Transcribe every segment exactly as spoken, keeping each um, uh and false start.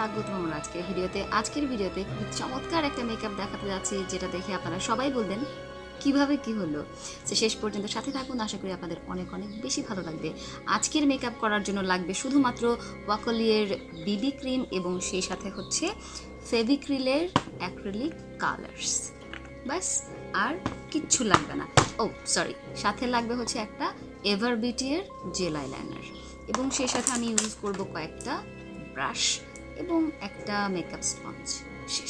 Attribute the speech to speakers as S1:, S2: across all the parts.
S1: স্বাগতম আমার আজকের ভিডিওতে। আজকের ভিডিওতে খুব চমৎকার একটা মেকআপ দেখাতে যাচ্ছি, যেটা দেখে আপনারা সবাই বলবেন কিভাবে কি হলো। তো শেষ পর্যন্ত সাথে থাকুন, আশা করি আপনাদের অনেক অনেক বেশি ভালো লাগবে। আজকের মেকআপ করার জন্য লাগবে শুধুমাত্র ওয়াকলিয়ের বিবি ক্রিম এবং সেই সাথে হচ্ছে ফেভিক্রিলের অ্যাক্রিলিক কালার্স, বাস আর কিচ্ছু লাগবে না। ও সরি, সাথে লাগবে হচ্ছে একটা এভার বিউটির জেল আইলাইনার এবং সেই সাথে আমি ইউজ করব কয়েকটা ব্রাশ এবং একটা মেকআপ স্পঞ্জ। শেষ।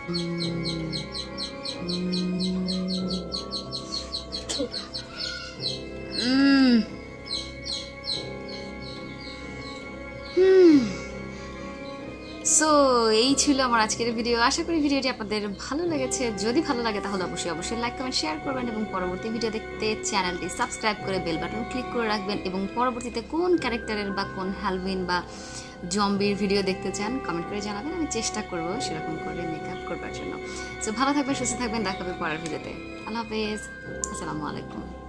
S1: সো এই ছিল আমার আজকের ভিডিও। আশা করি ভিডিওটি আপনাদের ভালো লেগেছে। যদি ভালো লাগে তাহলে অবশ্যই অবশ্যই লাইক কমেন্ট শেয়ার করবেন এবং পরবর্তী ভিডিও দেখতে চ্যানেলটি সাবস্ক্রাইব করে বেল বাটন ক্লিক করে রাখবেন এবং পরবর্তীতে কোন ক্যারেক্টারের বা কোন হ্যালোউইন বা জম্বির ভিডিও দেখতে চান কমেন্ট করে জানাবেন। আমি চেষ্টা করব সেরকম করে মেকআপ করবার জন্য। সো ভালো থাকবেন, সুস্থ থাকবেন, দেখা হবে পরের ভিডিওতে। আল্লাহ হাফেজ, আসসালামু আলাইকুম।